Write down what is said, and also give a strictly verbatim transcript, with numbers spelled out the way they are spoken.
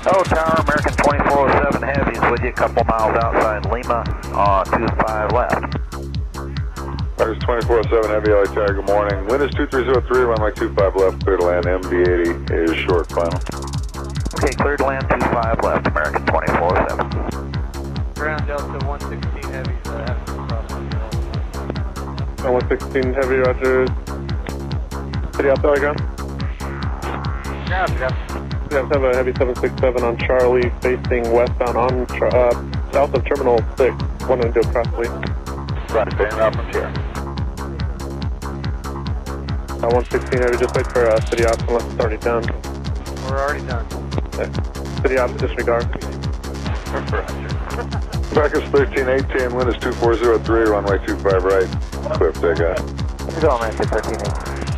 Oh, Tower, American twenty-four oh seven Heavy is with you, a couple miles outside Lima on two five left. American twenty-four oh seven Heavy, L A Tower, good morning. Wind is two three zero three, runway two five left, clear to land, M D eighty is short final. Okay, clear to land two five left, American twenty-four oh seven. Ground Delta one sixteen Heavy, uh, having some crossing. one sixteen Heavy, roger. City out there, ground? Ground, yeah. We have to have a Heavy seven six seven on Charlie, facing westbound on uh, south of Terminal six, wanting to do a cross lead. Right, staying out from here. Uh, one sixteen Heavy, just wait for uh, City Ops unless it's already done. We're already done. Okay. City Ops, disregard. Packers thirteen eighteen, wind is two four zero three, runway two five right, clear for takeoff. How's it going, American thirteen eighteen?